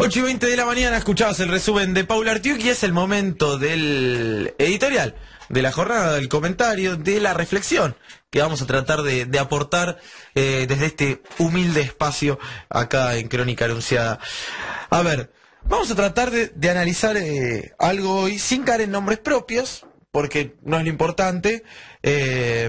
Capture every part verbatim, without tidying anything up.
ocho y veinte de la mañana escuchabas el resumen de Paula Artiuk y es el momento del editorial, de la jornada, del comentario, de la reflexión que vamos a tratar de, de aportar eh, desde este humilde espacio acá en Crónica Anunciada. A ver, vamos a tratar de, de analizar eh, algo hoy sin caer en nombres propios, porque no es lo importante, eh,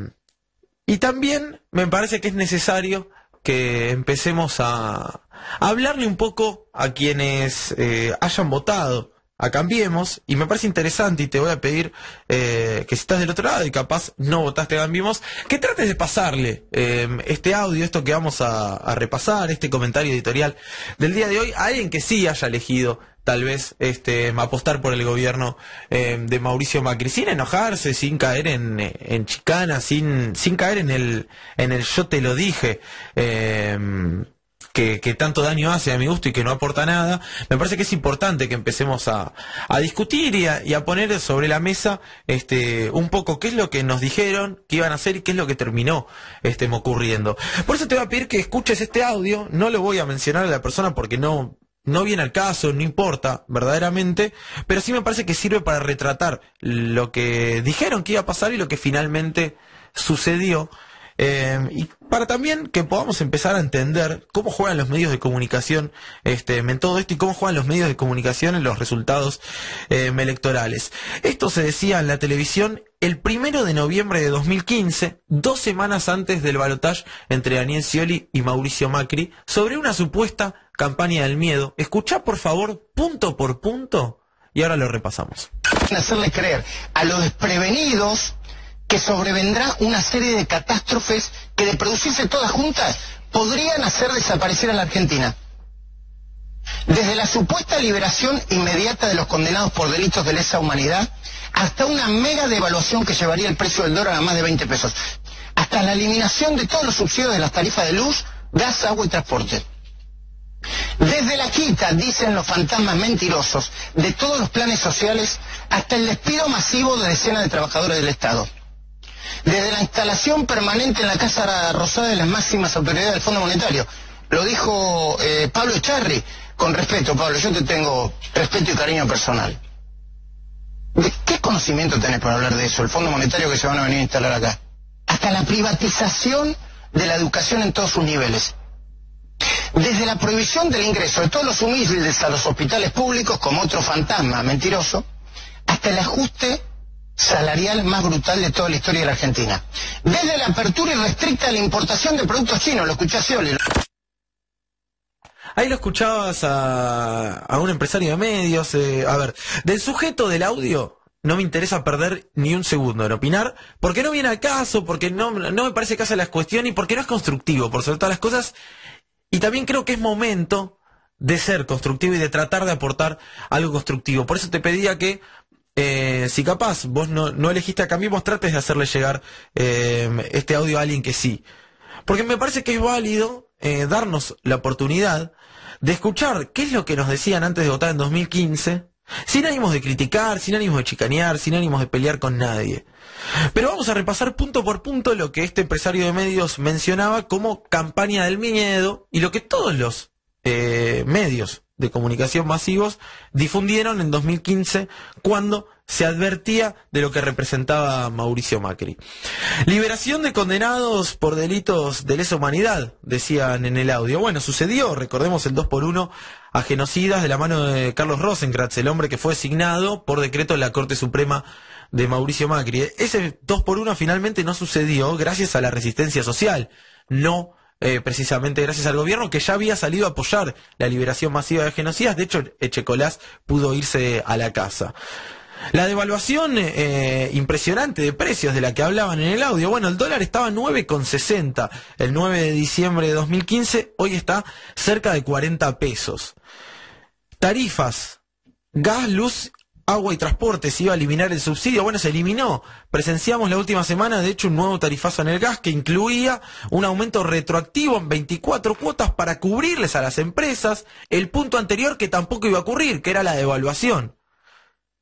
y también me parece que es necesario que empecemos a, a hablarle un poco a quienes eh, hayan votado a Cambiemos, y me parece interesante y te voy a pedir eh, que si estás del otro lado y capaz no votaste a Cambiemos, que trates de pasarle eh, este audio, esto que vamos a, a repasar, este comentario editorial del día de hoy, a alguien que sí haya elegido tal vez este apostar por el gobierno eh, de Mauricio Macri, sin enojarse, sin caer en, en chicana, sin, sin caer en el, en el yo te lo dije, eh, Que, que tanto daño hace a mi gusto y que no aporta nada. Me parece que es importante que empecemos a, a discutir y a, y a poner sobre la mesa este un poco qué es lo que nos dijeron que iban a hacer y qué es lo que terminó este, ocurriendo. Por eso te voy a pedir que escuches este audio. No lo voy a mencionar a la persona porque no, no viene al caso, no importa verdaderamente, pero sí me parece que sirve para retratar lo que dijeron que iba a pasar y lo que finalmente sucedió. Eh, y para también que podamos empezar a entender cómo juegan los medios de comunicación este, en todo esto y cómo juegan los medios de comunicación en los resultados eh, electorales. Esto se decía en la televisión el primero de noviembre de dos mil quince, dos semanas antes del balotaje entre Daniel Scioli y Mauricio Macri, sobre una supuesta campaña del miedo. Escuchá por favor punto por punto y ahora lo repasamos. Hacerle creer a los desprevenidos que sobrevendrá una serie de catástrofes que, de producirse todas juntas, podrían hacer desaparecer a la Argentina. Desde la supuesta liberación inmediata de los condenados por delitos de lesa humanidad, hasta una mega devaluación que llevaría el precio del dólar a más de veinte pesos, hasta la eliminación de todos los subsidios de las tarifas de luz, gas, agua y transporte. Desde la quita, dicen los fantasmas mentirosos, de todos los planes sociales, hasta el despido masivo de decenas de trabajadores del Estado. Desde la instalación permanente en la Casa Rosada de las máximas autoridades del Fondo Monetario. Lo dijo eh, Pablo Echarri, con respeto, Pablo, yo te tengo respeto y cariño personal. ¿De qué conocimiento tenés para hablar de eso? El Fondo Monetario que se van a venir a instalar acá. Hasta la privatización de la educación en todos sus niveles. Desde la prohibición del ingreso de todos los humildes a los hospitales públicos, como otro fantasma mentiroso, hasta el ajuste salarial más brutal de toda la historia de la Argentina. Desde la apertura irrestricta de la importación de productos chinos, lo escuché a Scioli. Ahí lo escuchabas a, a un empresario de medios. Eh, a ver, del sujeto del audio no me interesa perder ni un segundo en opinar, porque no viene al caso, porque no, no me parece que hace la cuestión y porque no es constructivo, por sobre todas las cosas. Y también creo que es momento de ser constructivo y de tratar de aportar algo constructivo. Por eso te pedía que Eh, si capaz vos no, no elegiste a Cambiemos, trates de hacerle llegar eh, este audio a alguien que sí. Porque me parece que es válido eh, darnos la oportunidad de escuchar qué es lo que nos decían antes de votar en dos mil quince, sin ánimos de criticar, sin ánimos de chicanear, sin ánimos de pelear con nadie. Pero vamos a repasar punto por punto lo que este empresario de medios mencionaba como campaña del miedo y lo que todos los eh, medios de comunicación masivos difundieron en dos mil quince cuando se advertía de lo que representaba Mauricio Macri. Liberación de condenados por delitos de lesa humanidad, decían en el audio. Bueno, sucedió, recordemos el dos por uno a genocidas de la mano de Carlos Rosenkrantz, el hombre que fue designado por decreto de la Corte Suprema de Mauricio Macri. Ese dos por uno finalmente no sucedió gracias a la resistencia social, no Eh, precisamente gracias al gobierno que ya había salido a apoyar la liberación masiva de genocidas. De hecho, Echecolás pudo irse a la casa. La devaluación eh, impresionante de precios de la que hablaban en el audio. Bueno, el dólar estaba a nueve con sesenta el nueve de diciembre de dos mil quince, hoy está cerca de cuarenta pesos. Tarifas, gas, luz, agua y transporte, se iba a eliminar el subsidio. Bueno, se eliminó. Presenciamos la última semana, de hecho, un nuevo tarifazo en el gas que incluía un aumento retroactivo en veinticuatro cuotas para cubrirles a las empresas el punto anterior que tampoco iba a ocurrir, que era la devaluación.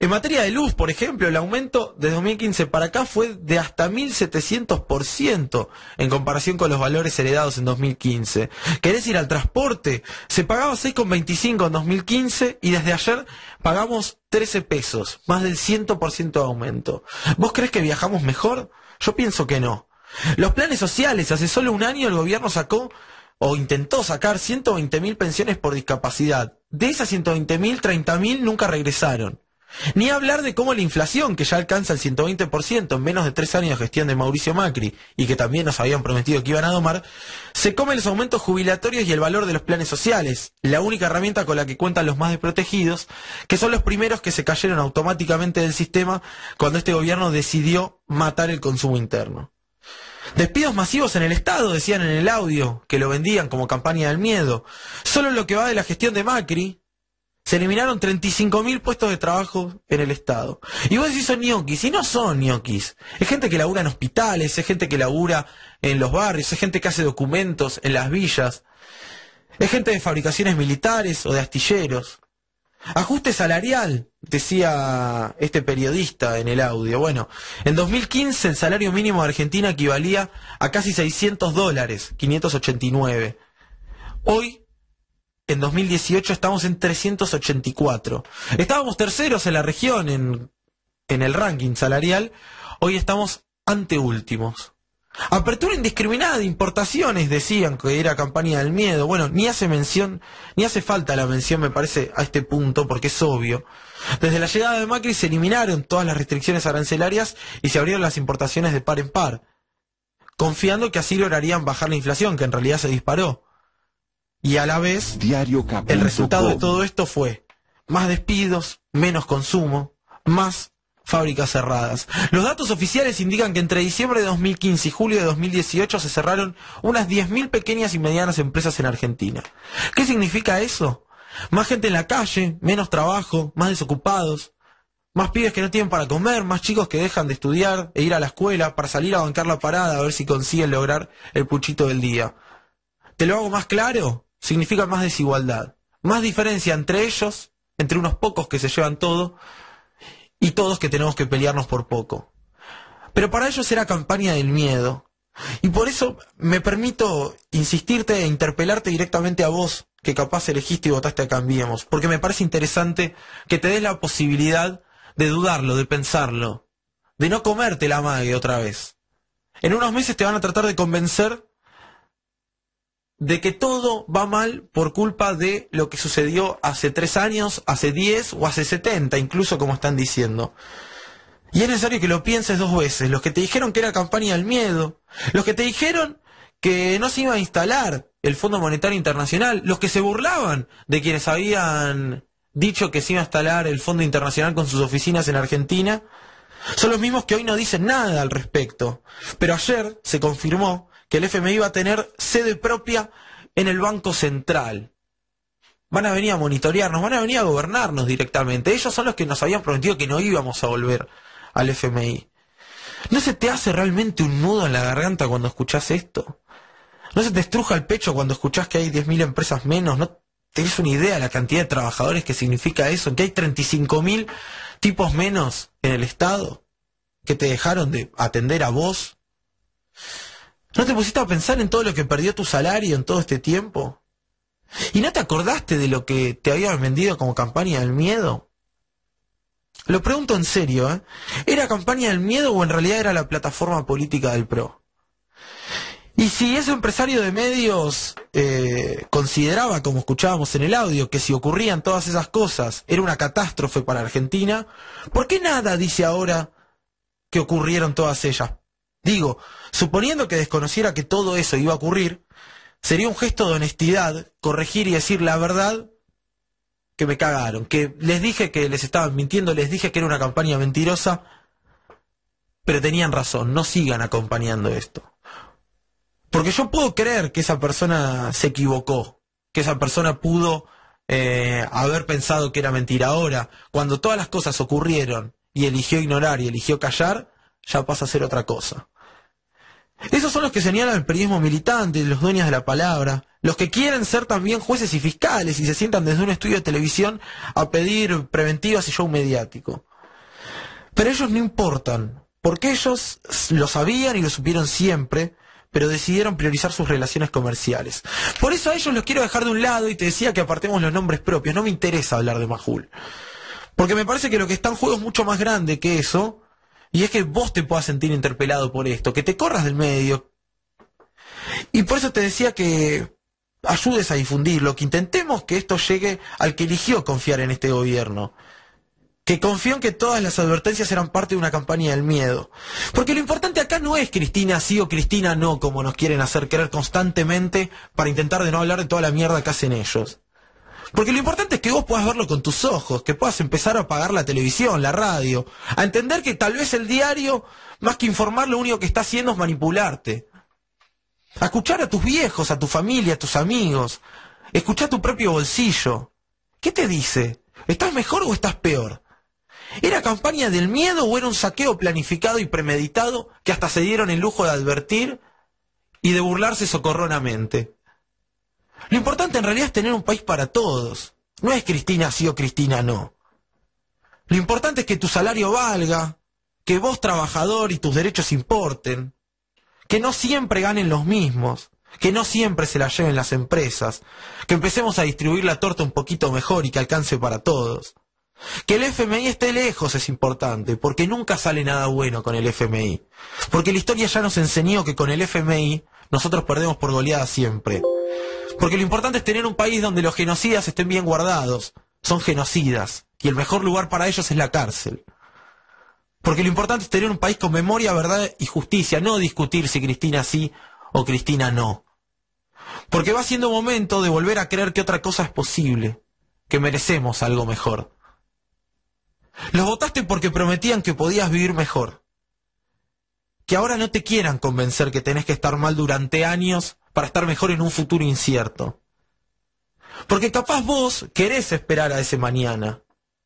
En materia de luz, por ejemplo, el aumento de dos mil quince para acá fue de hasta mil setecientos por ciento en comparación con los valores heredados en dos mil quince. ¿Querés ir al transporte? Se pagaba seis con veinticinco en dos mil quince y desde ayer pagamos trece pesos, más del cien por ciento de aumento. ¿Vos crees que viajamos mejor? Yo pienso que no. Los planes sociales, hace solo un año el gobierno sacó o intentó sacar ciento veinte mil pensiones por discapacidad. De esas ciento veinte mil, treinta mil nunca regresaron. Ni hablar de cómo la inflación, que ya alcanza el ciento veinte por ciento en menos de tres años de gestión de Mauricio Macri, y que también nos habían prometido que iban a domar, se come los aumentos jubilatorios y el valor de los planes sociales, la única herramienta con la que cuentan los más desprotegidos, que son los primeros que se cayeron automáticamente del sistema cuando este gobierno decidió matar el consumo interno. Despidos masivos en el Estado, decían en el audio, que lo vendían como campaña del miedo. Solo en lo que va de la gestión de Macri, se eliminaron treinta y cinco mil puestos de trabajo en el Estado. Y vos decís son ñoquis, y no son ñoquis. Es gente que labura en hospitales, es gente que labura en los barrios, es gente que hace documentos en las villas, es gente de fabricaciones militares o de astilleros. Ajuste salarial, decía este periodista en el audio. Bueno, en dos mil quince el salario mínimo de Argentina equivalía a casi seiscientos dólares, quinientos ochenta y nueve. Hoy, en dos mil dieciocho, estamos en trescientos ochenta y cuatro. Estábamos terceros en la región en, en el ranking salarial. Hoy estamos anteúltimos. Apertura indiscriminada de importaciones, decían que era campaña del miedo. Bueno, ni hace mención, ni hace falta la mención, me parece, a este punto, porque es obvio. Desde la llegada de Macri se eliminaron todas las restricciones arancelarias y se abrieron las importaciones de par en par, confiando que así lograrían bajar la inflación, que en realidad se disparó. Y a la vez, el resultado de todo esto fue más despidos, menos consumo, más fábricas cerradas. Los datos oficiales indican que entre diciembre de dos mil quince y julio de dos mil dieciocho se cerraron unas diez mil pequeñas y medianas empresas en Argentina. ¿Qué significa eso? Más gente en la calle, menos trabajo, más desocupados, más pibes que no tienen para comer, más chicos que dejan de estudiar e ir a la escuela para salir a bancar la parada a ver si consiguen lograr el puchito del día. ¿Te lo hago más claro? Significa más desigualdad, más diferencia entre ellos, entre unos pocos que se llevan todo, y todos que tenemos que pelearnos por poco. Pero para ellos era campaña del miedo. Y por eso me permito insistirte e interpelarte directamente a vos, que capaz elegiste y votaste a Cambiemos, porque me parece interesante que te des la posibilidad de dudarlo, de pensarlo, de no comerte la mague otra vez. En unos meses te van a tratar de convencer de que todo va mal por culpa de lo que sucedió hace tres años, hace diez o hace setenta, incluso como están diciendo. Y es necesario que lo pienses dos veces. Los que te dijeron que era campaña del miedo, los que te dijeron que no se iba a instalar el Fondo Monetario Internacional, los que se burlaban de quienes habían dicho que se iba a instalar el Fondo Internacional con sus oficinas en Argentina, son los mismos que hoy no dicen nada al respecto. Pero ayer se confirmó que el F M I va a tener sede propia en el Banco Central. Van a venir a monitorearnos, van a venir a gobernarnos directamente. Ellos son los que nos habían prometido que no íbamos a volver al F M I. ¿No se te hace realmente un nudo en la garganta cuando escuchás esto? ¿No se te estruja el pecho cuando escuchás que hay diez mil empresas menos? ¿No tenés una idea de la cantidad de trabajadores que significa eso? ¿Que hay treinta y cinco mil tipos menos en el Estado que te dejaron de atender a vos? ¿No te pusiste a pensar en todo lo que perdió tu salario en todo este tiempo? ¿Y no te acordaste de lo que te habían vendido como campaña del miedo? Lo pregunto en serio, ¿eh? ¿Era campaña del miedo o en realidad era la plataforma política del P R O? Y si ese empresario de medios eh, consideraba, como escuchábamos en el audio, que si ocurrían todas esas cosas era una catástrofe para Argentina, ¿por qué nada dice ahora que ocurrieron todas ellas? Digo, suponiendo que desconociera que todo eso iba a ocurrir, sería un gesto de honestidad corregir y decir la verdad, que me cagaron, que les dije que les estaban mintiendo, les dije que era una campaña mentirosa, pero tenían razón, no sigan acompañando esto. Porque yo puedo creer que esa persona se equivocó, que esa persona pudo eh, haber pensado que era mentira. Ahora, cuando todas las cosas ocurrieron y eligió ignorar y eligió callar, ya pasa a ser otra cosa. Esos son los que señalan el periodismo militante, los dueños de la palabra, los que quieren ser también jueces y fiscales y se sientan desde un estudio de televisión a pedir preventivas y show mediático. Pero ellos no importan, porque ellos lo sabían y lo supieron siempre, pero decidieron priorizar sus relaciones comerciales. Por eso a ellos los quiero dejar de un lado y te decía que apartemos los nombres propios. No me interesa hablar de Majul. Porque me parece que lo que está en juego es mucho más grande que eso, y es que vos te puedas sentir interpelado por esto, que te corras del medio. Y por eso te decía que ayudes a difundirlo, que intentemos que esto llegue al que eligió confiar en este gobierno. Que confió en que todas las advertencias eran parte de una campaña del miedo. Porque lo importante acá no es Cristina sí o Cristina no, como nos quieren hacer creer constantemente para intentar de no hablar de toda la mierda que hacen ellos. Porque lo importante es que vos puedas verlo con tus ojos, que puedas empezar a apagar la televisión, la radio, a entender que tal vez el diario, más que informar, lo único que está haciendo es manipularte. A escuchar a tus viejos, a tu familia, a tus amigos. Escuchar tu propio bolsillo. ¿Qué te dice? ¿Estás mejor o estás peor? ¿Era campaña del miedo o era un saqueo planificado y premeditado que hasta se dieron el lujo de advertir y de burlarse socorronamente? Lo importante en realidad es tener un país para todos. No es Cristina sí o Cristina no. Lo importante es que tu salario valga, que vos trabajador y tus derechos importen, que no siempre ganen los mismos, que no siempre se la lleven las empresas, que empecemos a distribuir la torta un poquito mejor y que alcance para todos. Que el F M I esté lejos es importante, porque nunca sale nada bueno con el F M I. Porque la historia ya nos enseñó que con el F M I nosotros perdemos por goleada siempre. Porque lo importante es tener un país donde los genocidas estén bien guardados. Son genocidas, y el mejor lugar para ellos es la cárcel. Porque lo importante es tener un país con memoria, verdad y justicia, no discutir si Cristina sí o Cristina no. Porque va siendo momento de volver a creer que otra cosa es posible, que merecemos algo mejor. Los votaste porque prometían que podías vivir mejor. Que ahora no te quieran convencer que tenés que estar mal durante años para estar mejor en un futuro incierto. Porque capaz vos querés esperar a ese mañana.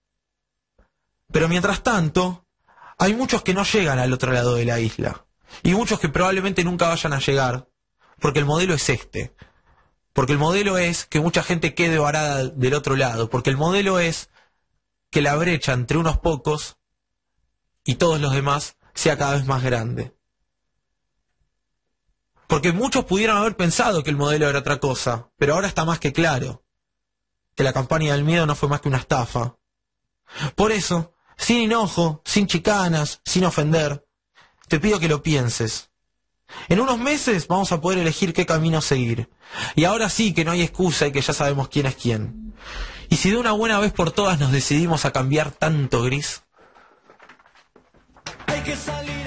Pero mientras tanto, hay muchos que no llegan al otro lado de la isla. Y muchos que probablemente nunca vayan a llegar. Porque el modelo es este. Porque el modelo es que mucha gente quede varada del otro lado. Porque el modelo es que la brecha entre unos pocos y todos los demás sea cada vez más grande. Porque muchos pudieron haber pensado que el modelo era otra cosa, pero ahora está más que claro que la campaña del miedo no fue más que una estafa. Por eso, sin enojo, sin chicanas, sin ofender, te pido que lo pienses. En unos meses vamos a poder elegir qué camino seguir. Y ahora sí que no hay excusa y que ya sabemos quién es quién. Y si de una buena vez por todas nos decidimos a cambiar tanto gris. Hay que salir.